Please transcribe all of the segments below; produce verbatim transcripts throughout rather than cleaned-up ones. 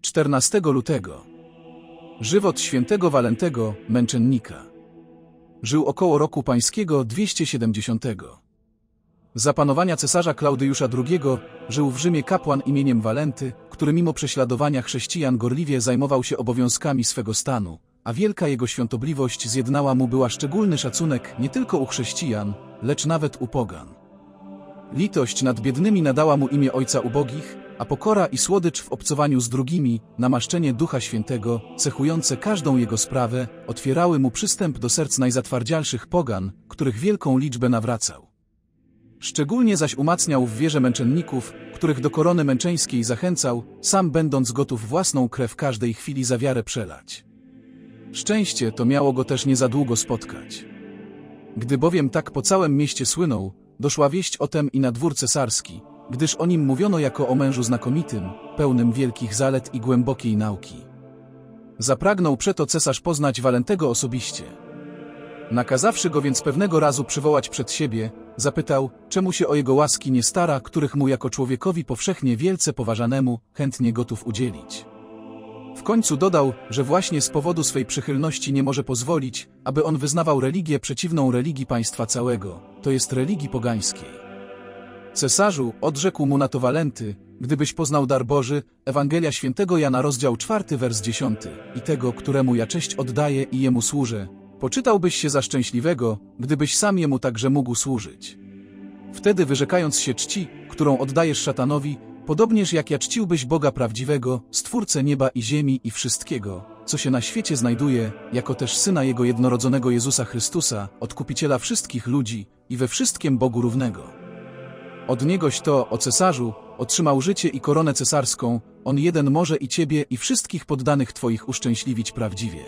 czternastego lutego. Żywot świętego Walentego, męczennika. Żył około roku pańskiego dwieście siedemdziesiątego. Za panowania cesarza Klaudiusza drugiego żył w Rzymie kapłan imieniem Walenty, który mimo prześladowania chrześcijan gorliwie zajmował się obowiązkami swego stanu, a wielka jego świątobliwość zjednała mu była szczególny szacunek nie tylko u chrześcijan, lecz nawet u pogan. Litość nad biednymi nadała mu imię ojca ubogich, a pokora i słodycz w obcowaniu z drugimi, namaszczenie Ducha Świętego, cechujące każdą jego sprawę, otwierały mu przystęp do serc najzatwardzialszych pogan, których wielką liczbę nawracał. Szczególnie zaś umacniał w wierze męczenników, których do korony męczeńskiej zachęcał, sam będąc gotów własną krew każdej chwili za wiarę przelać. Szczęście to miało go też nie za długo spotkać. Gdy bowiem tak po całym mieście słynął, doszła wieść o tem i na dwór cesarski, gdyż o nim mówiono jako o mężu znakomitym, pełnym wielkich zalet i głębokiej nauki. Zapragnął przeto cesarz poznać Walentego osobiście. Nakazawszy go więc pewnego razu przywołać przed siebie, zapytał, czemu się o jego łaski nie stara, których mu jako człowiekowi powszechnie wielce poważanemu, chętnie gotów udzielić. W końcu dodał, że właśnie z powodu swej przychylności nie może pozwolić, aby on wyznawał religię przeciwną religii państwa całego, to jest religii pogańskiej. Cesarzu, odrzekł mu na to Walenty, gdybyś poznał dar Boży, Ewangelia Świętego Jana rozdział czwarty wers dziesiąty, i tego, któremu ja cześć oddaję i jemu służę, poczytałbyś się za szczęśliwego, gdybyś sam jemu także mógł służyć. Wtedy wyrzekając się czci, którą oddajesz szatanowi, podobnież jak ja czciłbyś Boga prawdziwego, Stwórcę nieba i ziemi i wszystkiego, co się na świecie znajduje, jako też Syna Jego jednorodzonego Jezusa Chrystusa, Odkupiciela wszystkich ludzi i we wszystkim Bogu równego. Od Niegoś to, o cesarzu, otrzymał życie i koronę cesarską, on jeden może i ciebie i wszystkich poddanych twoich uszczęśliwić prawdziwie.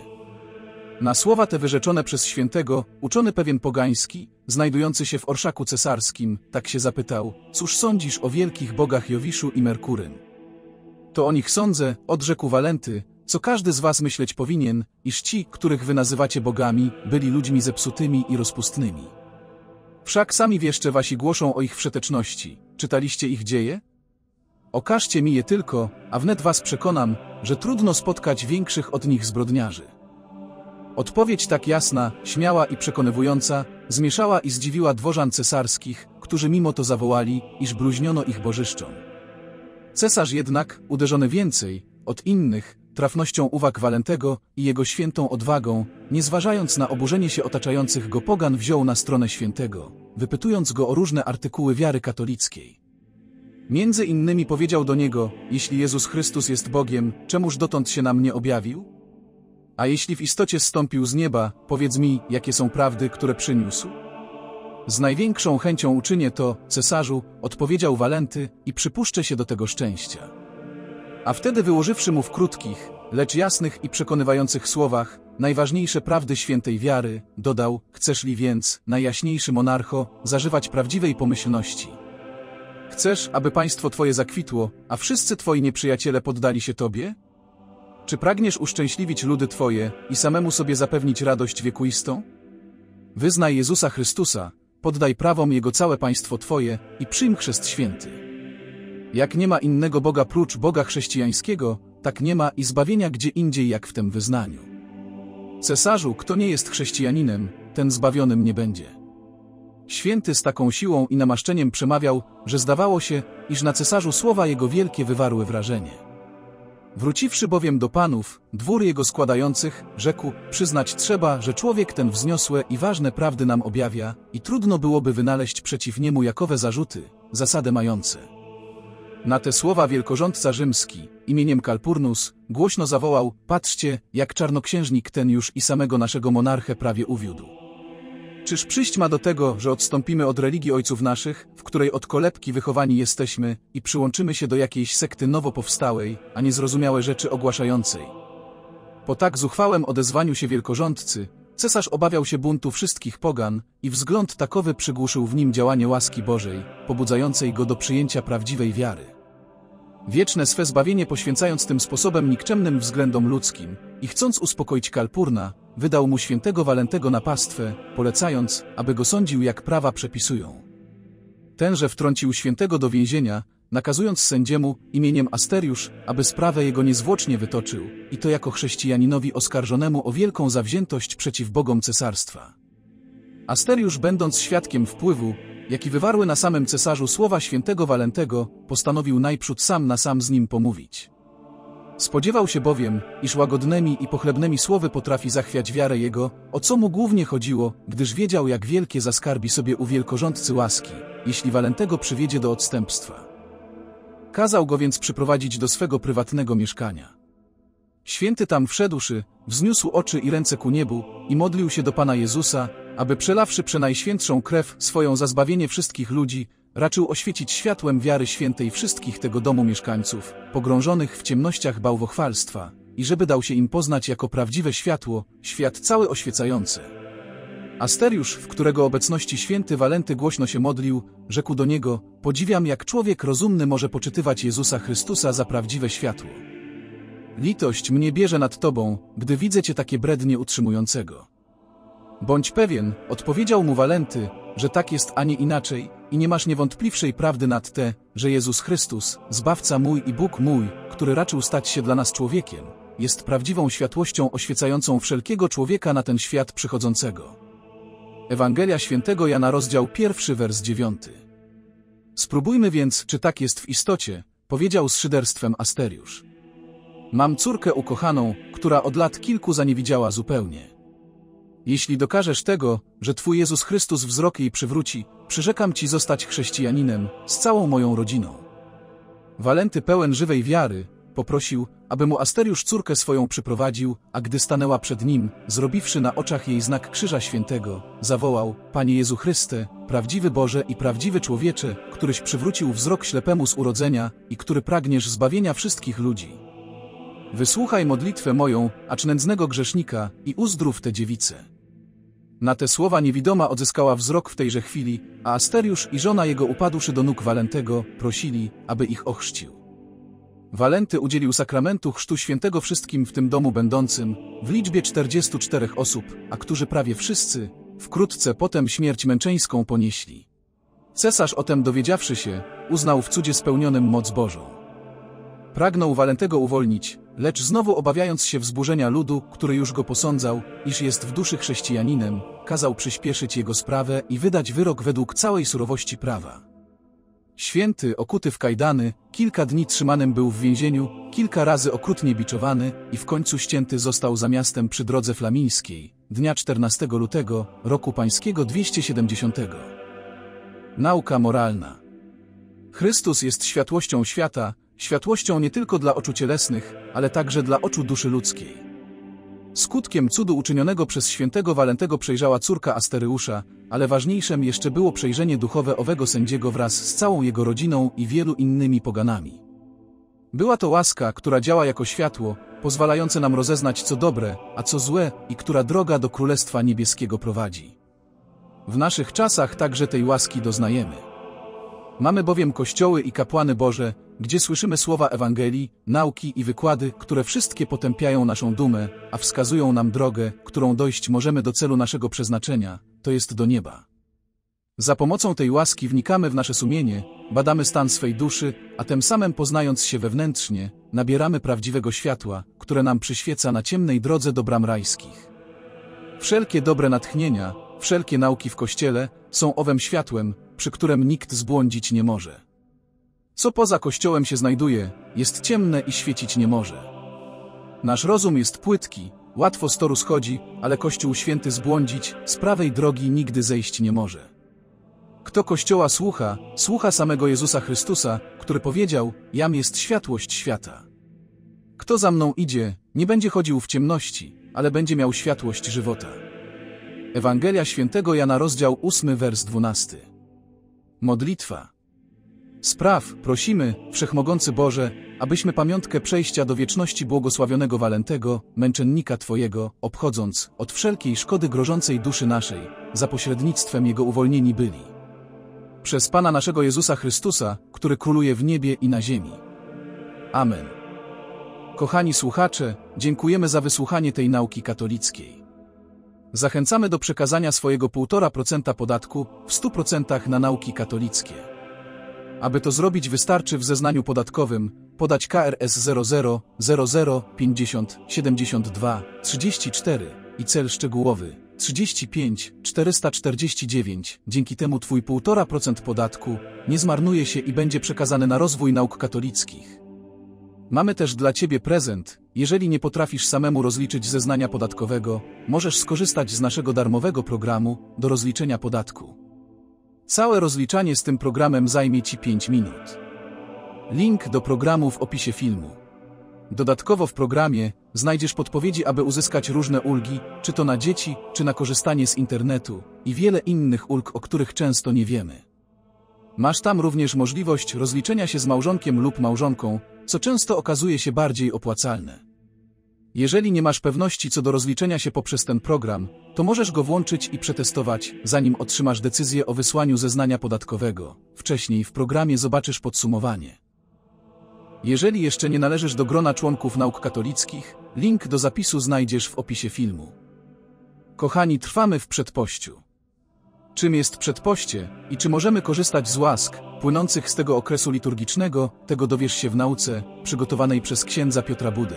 Na słowa te wyrzeczone przez świętego, uczony pewien pogański, znajdujący się w orszaku cesarskim, tak się zapytał, cóż sądzisz o wielkich bogach Jowiszu i Merkurym? To o nich sądzę, odrzekł Walenty, co każdy z was myśleć powinien, iż ci, których wy nazywacie bogami, byli ludźmi zepsutymi i rozpustnymi. Wszak sami wieszcze wasi głoszą o ich wszeteczności. Czytaliście ich dzieje? Okażcie mi je tylko, a wnet was przekonam, że trudno spotkać większych od nich zbrodniarzy. Odpowiedź tak jasna, śmiała i przekonywująca, zmieszała i zdziwiła dworzan cesarskich, którzy mimo to zawołali, iż bluźniono ich bożyszczom. Cesarz jednak, uderzony więcej od innych, trafnością uwag Walentego i jego świętą odwagą, nie zważając na oburzenie się otaczających go pogan, wziął na stronę świętego, wypytując go o różne artykuły wiary katolickiej. Między innymi powiedział do niego, jeśli Jezus Chrystus jest Bogiem, czemuż dotąd się nam nie objawił? A jeśli w istocie zstąpił z nieba, powiedz mi, jakie są prawdy, które przyniósł? Z największą chęcią uczynię to, cesarzu, odpowiedział Walenty i przypuszczę się do tego szczęścia. A wtedy wyłożywszy mu w krótkich, lecz jasnych i przekonywających słowach, najważniejsze prawdy świętej wiary, dodał, chcesz li więc, najjaśniejszy monarcho, zażywać prawdziwej pomyślności? Chcesz, aby państwo twoje zakwitło, a wszyscy twoi nieprzyjaciele poddali się tobie? Czy pragniesz uszczęśliwić ludy twoje i samemu sobie zapewnić radość wiekuistą? Wyznaj Jezusa Chrystusa, poddaj prawom Jego całe państwo twoje i przyjm chrzest święty. Jak nie ma innego Boga prócz Boga chrześcijańskiego, tak nie ma i zbawienia gdzie indziej jak w tym wyznaniu. Cesarzu, kto nie jest chrześcijaninem, ten zbawionym nie będzie. Święty z taką siłą i namaszczeniem przemawiał, że zdawało się, iż na cesarzu słowa jego wielkie wywarły wrażenie. Wróciwszy bowiem do panów, dwór jego składających, rzekł, przyznać trzeba, że człowiek ten wzniosłe i ważne prawdy nam objawia i trudno byłoby wynaleźć przeciw niemu jakowe zarzuty, zasadę mające. Na te słowa wielkorządca rzymski, imieniem Calpurnus, głośno zawołał, patrzcie, jak czarnoksiężnik ten już i samego naszego monarchę prawie uwiódł. Czyż przyjść ma do tego, że odstąpimy od religii ojców naszych, w której od kolebki wychowani jesteśmy, i przyłączymy się do jakiejś sekty nowo powstałej, a niezrozumiałe rzeczy ogłaszającej? Po tak zuchwałym odezwaniu się wielkorządcy, cesarz obawiał się buntu wszystkich pogan i wzgląd takowy przygłuszył w nim działanie łaski Bożej, pobudzającej go do przyjęcia prawdziwej wiary. Wieczne swe zbawienie poświęcając tym sposobem nikczemnym względom ludzkim i chcąc uspokoić Calpurna, wydał mu świętego Walentego na pastwę, polecając, aby go sądził jak prawa przepisują. Tenże wtrącił świętego do więzienia, nakazując sędziemu imieniem Asteriusz, aby sprawę jego niezwłocznie wytoczył, i to jako chrześcijaninowi oskarżonemu o wielką zawziętość przeciw bogom cesarstwa. Asteriusz, będąc świadkiem wpływu, jaki wywarły na samym cesarzu słowa świętego Walentego, postanowił najprzód sam na sam z nim pomówić. Spodziewał się bowiem, iż łagodnymi i pochlebnymi słowy potrafi zachwiać wiarę jego, o co mu głównie chodziło, gdyż wiedział, jak wielkie zaskarbi sobie u wielkorządcy łaski, jeśli Walentego przywiedzie do odstępstwa. Kazał go więc przyprowadzić do swego prywatnego mieszkania. Święty tam wszedłszy, wzniósł oczy i ręce ku niebu i modlił się do Pana Jezusa, aby przelawszy przenajświętszą krew swoją za zbawienie wszystkich ludzi, raczył oświecić światłem wiary świętej wszystkich tego domu mieszkańców, pogrążonych w ciemnościach bałwochwalstwa, i żeby dał się im poznać jako prawdziwe światło, świat cały oświecający. Asteriusz, w którego obecności święty Walenty głośno się modlił, rzekł do niego: podziwiam, jak człowiek rozumny może poczytywać Jezusa Chrystusa za prawdziwe światło. Litość mnie bierze nad tobą, gdy widzę cię takie brednie utrzymującego. Bądź pewien, odpowiedział mu Walenty, że tak jest, a nie inaczej, i nie masz niewątpliwszej prawdy nad te, że Jezus Chrystus, Zbawca mój i Bóg mój, który raczył stać się dla nas człowiekiem, jest prawdziwą światłością oświecającą wszelkiego człowieka na ten świat przychodzącego. Ewangelia Świętego Jana, rozdział pierwszy, wers dziewiąty. Spróbujmy więc, czy tak jest w istocie, powiedział z szyderstwem Asteriusz. Mam córkę ukochaną, która od lat kilku zaniewidziała zupełnie. Jeśli dokażesz tego, że Twój Jezus Chrystus wzrok jej przywróci, przyrzekam Ci zostać chrześcijaninem z całą moją rodziną. Walenty, pełen żywej wiary, poprosił, aby mu Asteriusz córkę swoją przyprowadził, a gdy stanęła przed nim, zrobiwszy na oczach jej znak Krzyża Świętego, zawołał: Panie Jezu Chryste, prawdziwy Boże i prawdziwy człowiecze, któryś przywrócił wzrok ślepemu z urodzenia i który pragniesz zbawienia wszystkich ludzi. Wysłuchaj modlitwę moją, acz nędznego grzesznika, i uzdrów tę dziewicę. Na te słowa niewidoma odzyskała wzrok w tejże chwili, a Asteriusz i żona jego, upadłszy do nóg Walentego, prosili, aby ich ochrzcił. Walenty udzielił sakramentu chrztu świętego wszystkim w tym domu będącym, w liczbie czterdziestu czterech osób, a którzy prawie wszyscy, wkrótce potem śmierć męczeńską ponieśli. Cesarz o tem dowiedziawszy się, uznał w cudzie spełnionym moc Bożą. Pragnął Walentego uwolnić, lecz znowu obawiając się wzburzenia ludu, który już go posądzał, iż jest w duszy chrześcijaninem, kazał przyspieszyć jego sprawę i wydać wyrok według całej surowości prawa. Święty, okuty w kajdany, kilka dni trzymanym był w więzieniu, kilka razy okrutnie biczowany i w końcu ścięty został za miastem przy drodze flamińskiej, dnia czternastego lutego, roku pańskiego dwieście siedemdziesiątego. Nauka moralna. Chrystus jest światłością świata, światłością nie tylko dla oczu cielesnych, ale także dla oczu duszy ludzkiej. Skutkiem cudu uczynionego przez świętego Walentego przejrzała córka Asteriusza, ale ważniejszym jeszcze było przejrzenie duchowe owego sędziego wraz z całą jego rodziną i wielu innymi poganami. Była to łaska, która działa jako światło, pozwalające nam rozeznać, co dobre, a co złe, i która droga do Królestwa Niebieskiego prowadzi. W naszych czasach także tej łaski doznajemy. Mamy bowiem kościoły i kapłany Boże, gdzie słyszymy słowa Ewangelii, nauki i wykłady, które wszystkie potępiają naszą dumę, a wskazują nam drogę, którą dojść możemy do celu naszego przeznaczenia, to jest do nieba. Za pomocą tej łaski wnikamy w nasze sumienie, badamy stan swej duszy, a tym samym, poznając się wewnętrznie, nabieramy prawdziwego światła, które nam przyświeca na ciemnej drodze do bram rajskich. Wszelkie dobre natchnienia, wszelkie nauki w Kościele są owym światłem, przy którym nikt zbłądzić nie może. Co poza Kościołem się znajduje, jest ciemne i świecić nie może. Nasz rozum jest płytki, łatwo z toru schodzi, ale Kościół święty zbłądzić, z prawej drogi nigdy zejść nie może. Kto Kościoła słucha, słucha samego Jezusa Chrystusa, który powiedział: Jam jest światłość świata. Kto za mną idzie, nie będzie chodził w ciemności, ale będzie miał światłość żywota. Ewangelia Świętego Jana, rozdział ósmy, wers dwunasty. Modlitwa. Spraw, prosimy, Wszechmogący Boże, abyśmy pamiątkę przejścia do wieczności błogosławionego Walentego, męczennika Twojego, obchodząc, od wszelkiej szkody grożącej duszy naszej, za pośrednictwem Jego uwolnieni byli. Przez Pana naszego Jezusa Chrystusa, który króluje w niebie i na ziemi. Amen. Kochani słuchacze, dziękujemy za wysłuchanie tej nauki katolickiej. Zachęcamy do przekazania swojego półtora procenta podatku w stu procentach na nauki katolickie. Aby to zrobić, wystarczy w zeznaniu podatkowym podać K R S zero zero zero zero pięćdziesiąt siedemdziesiąt dwa trzydzieści cztery i cel szczegółowy trzydzieści pięć czterysta czterdzieści dziewięć. Dzięki temu twój półtora procent podatku nie zmarnuje się i będzie przekazany na rozwój nauk katolickich. Mamy też dla ciebie prezent. Jeżeli nie potrafisz samemu rozliczyć zeznania podatkowego, możesz skorzystać z naszego darmowego programu do rozliczenia podatku. Całe rozliczanie z tym programem zajmie ci pięć minut. Link do programu w opisie filmu. Dodatkowo w programie znajdziesz podpowiedzi, aby uzyskać różne ulgi, czy to na dzieci, czy na korzystanie z internetu i wiele innych ulg, o których często nie wiemy. Masz tam również możliwość rozliczenia się z małżonkiem lub małżonką, co często okazuje się bardziej opłacalne. Jeżeli nie masz pewności co do rozliczenia się poprzez ten program, to możesz go włączyć i przetestować, zanim otrzymasz decyzję o wysłaniu zeznania podatkowego. Wcześniej w programie zobaczysz podsumowanie. Jeżeli jeszcze nie należysz do grona członków nauk katolickich, link do zapisu znajdziesz w opisie filmu. Kochani, trwamy w przedpościu. Czym jest przedpoście i czy możemy korzystać z łask płynących z tego okresu liturgicznego, tego dowiesz się w nauce przygotowanej przez księdza Piotra Budę.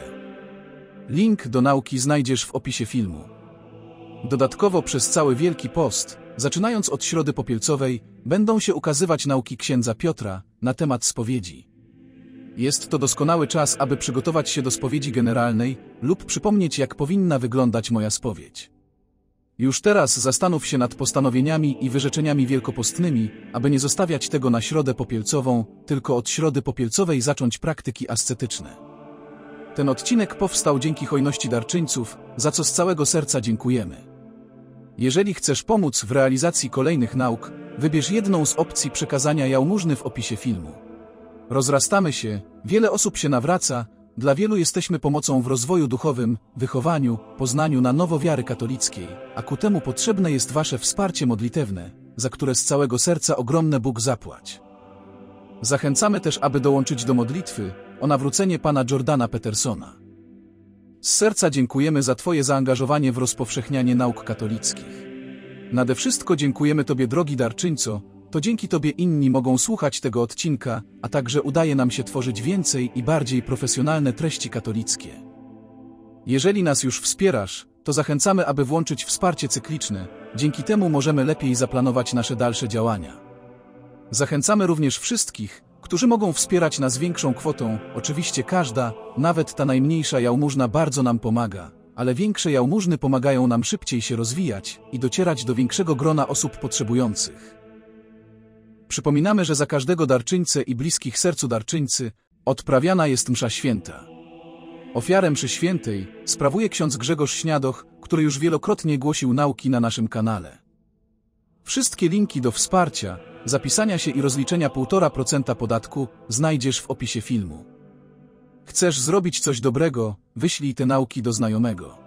Link do nauki znajdziesz w opisie filmu. Dodatkowo przez cały Wielki Post, zaczynając od Środy Popielcowej, będą się ukazywać nauki księdza Piotra na temat spowiedzi. Jest to doskonały czas, aby przygotować się do spowiedzi generalnej lub przypomnieć, jak powinna wyglądać moja spowiedź. Już teraz zastanów się nad postanowieniami i wyrzeczeniami wielkopostnymi, aby nie zostawiać tego na Środę Popielcową, tylko od Środy Popielcowej zacząć praktyki ascetyczne. Ten odcinek powstał dzięki hojności darczyńców, za co z całego serca dziękujemy. Jeżeli chcesz pomóc w realizacji kolejnych nauk, wybierz jedną z opcji przekazania jałmużny w opisie filmu. Rozrastamy się, wiele osób się nawraca, dla wielu jesteśmy pomocą w rozwoju duchowym, wychowaniu, poznaniu na nowo wiary katolickiej, a ku temu potrzebne jest wasze wsparcie modlitewne, za które z całego serca ogromne Bóg zapłać. Zachęcamy też, aby dołączyć do modlitwy o nawrócenie pana Jordana Petersona. Z serca dziękujemy za twoje zaangażowanie w rozpowszechnianie nauk katolickich. Nade wszystko dziękujemy tobie, drogi darczyńco, to dzięki tobie inni mogą słuchać tego odcinka, a także udaje nam się tworzyć więcej i bardziej profesjonalne treści katolickie. Jeżeli nas już wspierasz, to zachęcamy, aby włączyć wsparcie cykliczne, dzięki temu możemy lepiej zaplanować nasze dalsze działania. Zachęcamy również wszystkich, którzy mogą wspierać nas większą kwotą. Oczywiście każda, nawet ta najmniejsza jałmużna bardzo nam pomaga, ale większe jałmużny pomagają nam szybciej się rozwijać i docierać do większego grona osób potrzebujących. Przypominamy, że za każdego darczyńcę i bliskich sercu darczyńcy odprawiana jest msza święta. Ofiarę mszy świętej sprawuje ksiądz Grzegorz Śniadoch, który już wielokrotnie głosił nauki na naszym kanale. Wszystkie linki do wsparcia, zapisania się i rozliczenia półtora procent podatku znajdziesz w opisie filmu. Chcesz zrobić coś dobrego? Wyślij te nauki do znajomego.